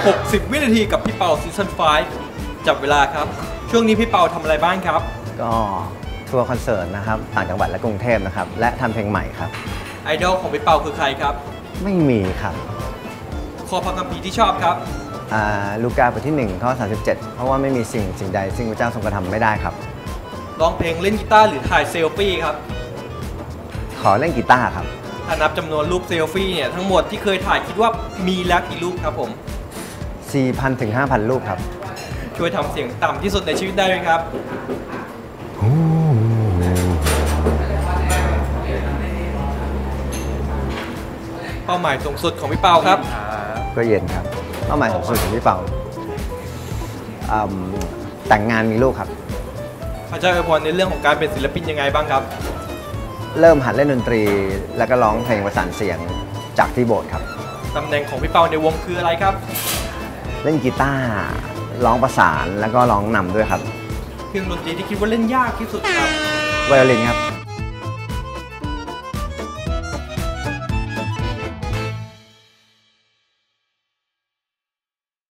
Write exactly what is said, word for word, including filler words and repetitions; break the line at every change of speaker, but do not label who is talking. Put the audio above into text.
หกสิบ วินาทีกับพี่เปาซีซั่นไฟว์จับเวลาครับช่วงนี้พี่เปาทำอะไรบ้างครับ
ก็ทัวร์คอนเสิร์ตนะครับต่างจังหวัดและกรุงเทพนะครับและทำเพลงใหม่ครับ
ไอดอลของพี่เปาคือใครครับ
ไม่มีครับ
ข้อพระคัมภีร์ที่ชอบครับ
ลูกาบทที่หนึ่งข้อสามสิบเจ็ดเพราะว่าไม่มีสิ่งสิ่งใดซึ่งพระเจ้าทรงกระทำไม่ได้ครับ
ร้องเพลงเล่นกีตาร์หรือถ่ายเซลฟี่ครับ
ขอเล่นกีตาร์ครับ
ถ้านับจำนวนรูปเซลฟี่เนี่ยทั้งหมดที่เคยถ่ายคิดว่ามีแล้วกี่รูปครับผม
สี่พัน ถึง ห้าพัน รูปครับ
ช่วยทำเสียงต่ำที่สุดในชีวิตได้ไหมครับเป้าหมายสูงสุดของพี่เปาครับ
ก็เย็นครับเป้าหมายสูงสุดของพี่เปาแต่งงานมีลูกครับ
พระเจ้าอวยพรในเรื่องของการเป็นศิลปินยังไงบ้างครับ
เริ่มหัดเล่นดนตรีแล้วก็ร้องเพลงประสานเสียงจากที่โบสถ์ครับ
ตำแหน่งของพี่เปาในวงคืออะไรครับ
เล่นกีตาร์ร้องประสานแล้วก็ร้องนำด้วยครับ
เครื่องดนตรีที่คิดว่าเล่นยากที่สุดครับ
ไวโอลินครับ